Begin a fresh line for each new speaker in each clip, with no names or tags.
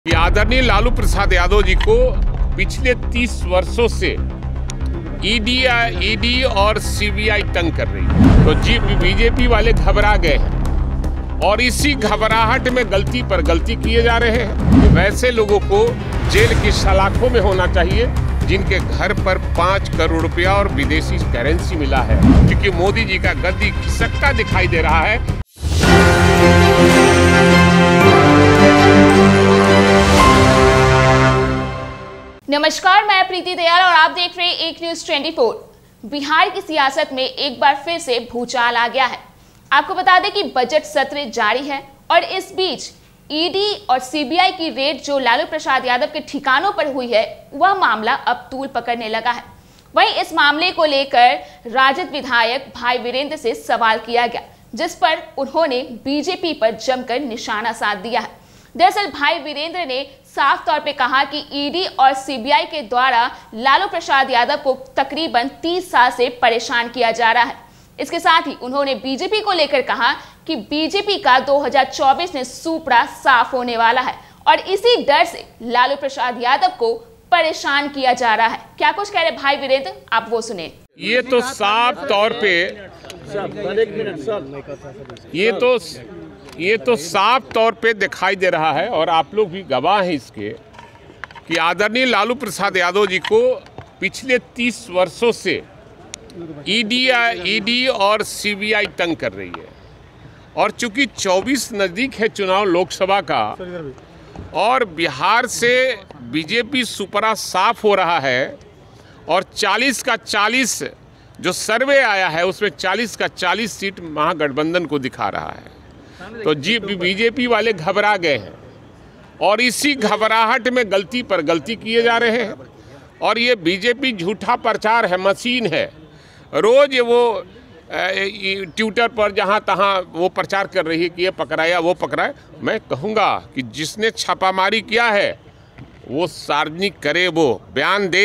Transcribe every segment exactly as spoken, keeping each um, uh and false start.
कि आदरणीय लालू प्रसाद यादव जी को पिछले तीस वर्षों से ईडी ईडी और सीबीआई तंग कर रही है। तो जी बीजेपी वाले घबरा गए हैं और इसी घबराहट में गलती पर गलती किए जा रहे हैं। वैसे लोगों को जेल की सलाखों में होना चाहिए जिनके घर पर पाँच करोड़ रुपया और विदेशी करेंसी मिला है, क्योंकि मोदी जी का गद्दी खिसकता दिखाई दे रहा है।
नमस्कार, मैं प्रीति दयाल और आप देख रहे हैं एक न्यूज चौबीस। बिहार की सियासत में एक बार फिर से भूचाल आ गया है। आपको बता दें कि बजट सत्र जारी है और इस बीच ईडी और सीबीआई की रेड जो लालू प्रसाद यादव के ठिकानों पर हुई है, वह मामला अब तूल पकड़ने लगा है। वहीं इस मामले को लेकर राजद विधायक भाई वीरेंद्र से सवाल किया गया, जिस पर उन्होंने बीजेपी पर जमकर निशाना साध दिया है। दरअसल भाई वीरेंद्र ने साफ तौर पे कहा कि ईडी और सीबीआई के द्वारा लालू प्रसाद यादव को तकरीबन तीस साल से परेशान किया जा रहा है। इसके साथ ही उन्होंने बीजेपी को लेकर कहा कि बीजेपी का दो हज़ार चौबीस में सूपड़ा साफ होने वाला है और इसी डर से लालू प्रसाद यादव को परेशान किया जा रहा है। क्या कुछ कह रहे भाई वीरेंद्र, आप वो सुने।
ये तो साफ तौर पे ये तो ये तो साफ तौर पे दिखाई दे रहा है और आप लोग भी गवाह हैं इसके कि आदरणीय लालू प्रसाद यादव जी को पिछले तीस वर्षों से ईडी ईडी और सीबीआई तंग कर रही है। और चूंकि चौबीस नज़दीक है चुनाव लोकसभा का और बिहार से बीजेपी सुपरा साफ हो रहा है और चालीस का चालीस जो सर्वे आया है उसमें चालीस का चालीस सीट महागठबंधन को दिखा रहा है। तो जी बीजेपी वाले घबरा गए हैं और इसी घबराहट में गलती पर गलती किए जा रहे हैं। और ये बीजेपी झूठा प्रचार है, मशीन है। रोज वो ट्विटर पर जहाँ तहाँ वो प्रचार कर रही है कि ये पकड़ाया वो पकड़ाया। मैं कहूँगा कि जिसने छापामारी किया है वो सार्वजनिक करे, वो बयान दे।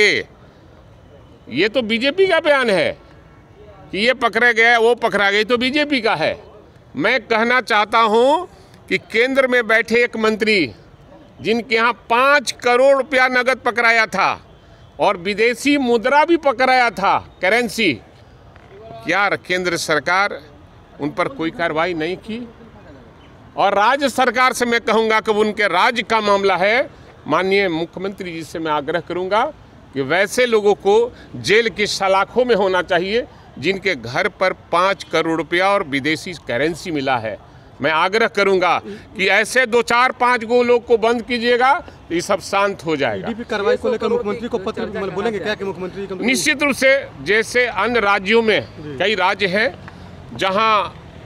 ये तो बीजेपी का बयान है कि ये पकड़े गए वो पकड़ा गई, तो बीजेपी का है। मैं कहना चाहता हूं कि केंद्र में बैठे एक मंत्री जिनके यहाँ पाँच करोड़ रुपया नगद पकड़ाया था और विदेशी मुद्रा भी पकड़ाया था, करेंसी, क्या केंद्र सरकार उन पर कोई कार्रवाई नहीं की? और राज्य सरकार से मैं कहूँगा कि उनके राज्य का मामला है। माननीय मुख्यमंत्री जी से मैं आग्रह करूँगा कि वैसे लोगों को जेल की सलाखों में होना चाहिए जिनके घर पर पाँच करोड़ रुपया और विदेशी करेंसी मिला है। मैं आग्रह करूंगा कि ऐसे दो चार पाँच गो लोग को बंद कीजिएगा तो ये सब शांत हो जाएगा।
ईडी कार्रवाई को लेकर मुख्यमंत्री को पत्र बोलेंगे क्या कि मुख्यमंत्री?
निश्चित रूप से, जैसे अन्य राज्यों में कई राज्य हैं जहां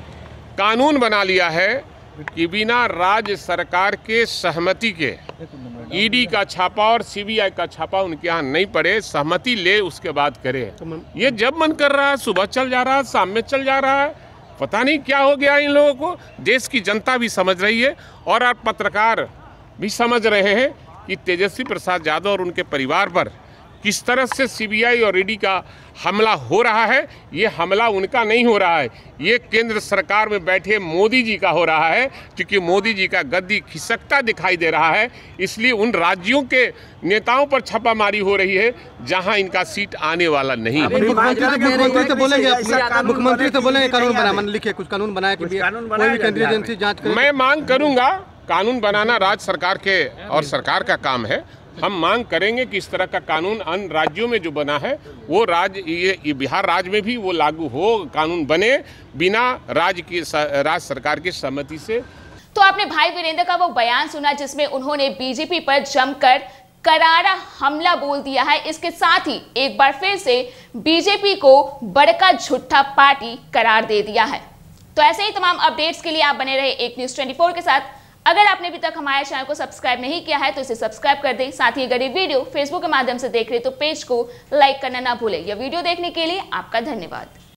कानून बना लिया है कि बिना राज्य सरकार के सहमति के ईडी का छापा और सीबीआई का छापा उनके यहाँ नहीं पड़े, सहमति ले उसके बाद करे। ये जब मन कर रहा है सुबह चल जा रहा है, शाम में चल जा रहा है, पता नहीं क्या हो गया इन लोगों को। देश की जनता भी समझ रही है और आप पत्रकार भी समझ रहे हैं कि तेजस्वी प्रसाद यादव और उनके परिवार पर किस तरह से सीबीआई और ईडी का हमला हो रहा है। ये हमला उनका नहीं हो रहा है, ये केंद्र सरकार में बैठे मोदी जी का हो रहा है, क्योंकि मोदी जी का गद्दी खिसकता दिखाई दे रहा है। इसलिए उन राज्यों के नेताओं पर छापामारी हो रही है जहां इनका सीट आने वाला नहीं।
मुख्यमंत्री तो बोलेंगे मुख्यमंत्री तो बोलेंगे कानून बना, मन लिखे कुछ कानून बनाया कि कोई भी केंद्रीय एजेंसी जांच करे। मैं
मांग करूंगा, कानून बनाना राज्य सरकार के और सरकार का काम है। हम मांग करेंगे कि इस तरह का कानून अन्य राज्यों में जो बना है वो राज्य ये बिहार राज्य में भी वो लागू हो, कानून बने बिना राज्य की राज्य सरकार की सहमति से।
तो आपने भाई वीरेंद्र का वो बयान सुना जिसमें उन्होंने बीजेपी पर जमकर करारा हमला बोल दिया है। इसके साथ ही एक बार फिर से बीजेपी को बड़का झूठा पार्टी करार दे दिया है। तो ऐसे ही तमाम अपडेट्स के लिए आप बने रहे एक न्यूज चौबीस के साथ। अगर आपने अभी तक हमारे चैनल को सब्सक्राइब नहीं किया है तो इसे सब्सक्राइब कर दें। साथ ही अगर ये वीडियो फेसबुक के माध्यम से देख रहे तो पेज को लाइक करना ना भूलें। यह वीडियो देखने के लिए आपका धन्यवाद।